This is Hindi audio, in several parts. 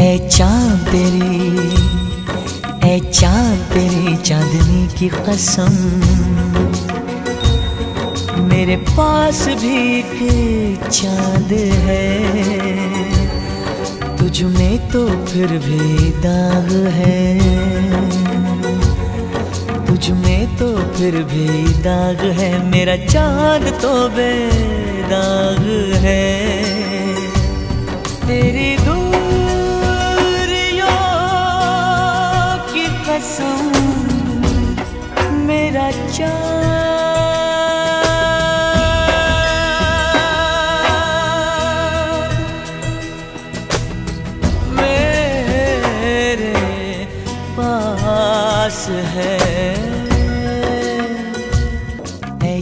ए चाँद तेरी चांदनी की कसम, मेरे पास भी एक चाँद है, तुझ में तो फिर भी दाग है, तुझ में तो फिर भी दाग है, मेरा चाँद तो बेदाग है। तेरी दूरियों की कसम, मेरा चाँद मेरे पास है। ए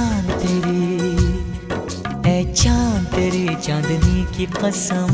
चाँद तेरी चांदनी की कसम।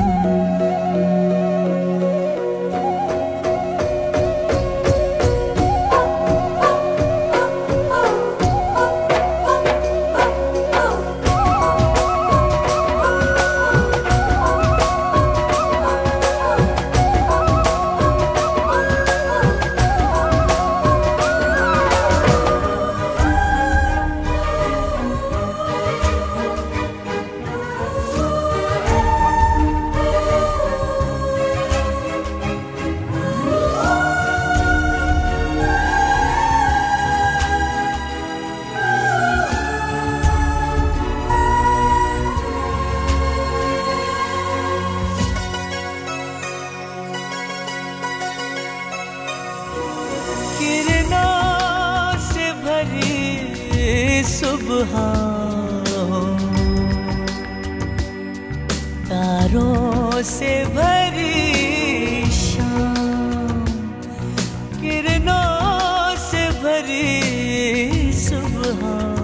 किरणों से भरी सुबह, तारों से भरी शाम, किरणों से भरी सुबह,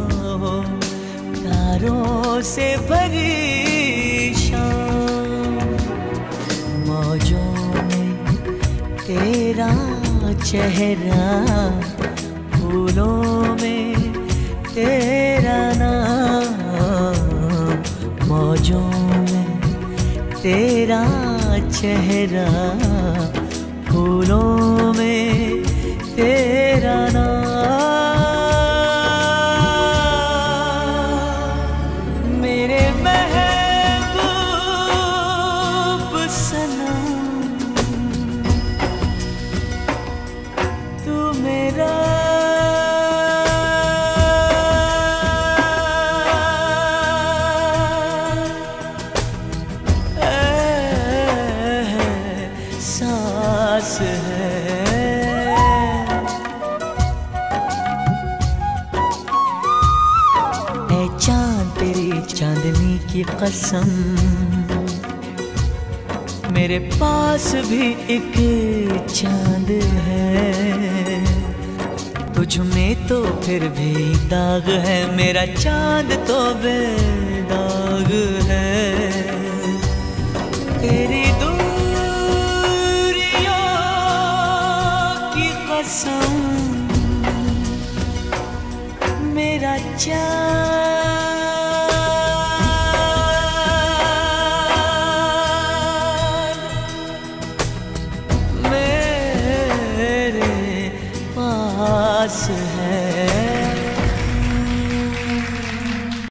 तारों से भरी शाम, मौजों में तेरा चेहरा, फूलों में तेरा नाम, मौजों में तेरा चेहरा, फूलों में तेरा नाम, मेरे महबूब सनम, तू मेरा एहसास है। ए चाँद तेरी चांदनी की कसम, मेरे पास भी एक चाँद है, तुझ में तो फिर भी दाग है, मेरा चाँद तो बेदाग है। तेरी दूरियों की कसम, मेरा चाँद